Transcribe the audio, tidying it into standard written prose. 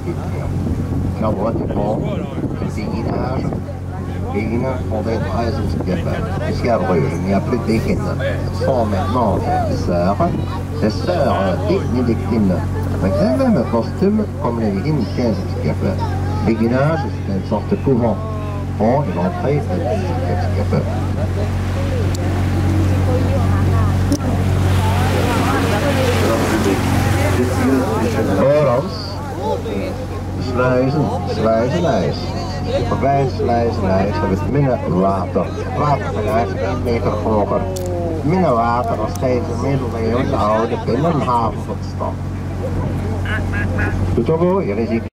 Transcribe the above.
Nou, wat je van het beginage, beginnen on va être très handicapés. Jusqu'à Bruges, il n'y a plus de béquines. Ce sont maintenant des sœurs dignes des victimes, avec le même costume comme les victimes qui sont handicapées. Béguinage, c'est une sorte de couvent. Bon, et l'entrée, c'est handicapé. Voorlands, sluizen, sluizen, ijs. Voorbij sluizen, ijs hebben het minder water. Waterverbruik is 1 meter hoger. Minder water als tijdens de middeleeuwen de oude binnenhaven van de stad. Doet ook hoor, hier is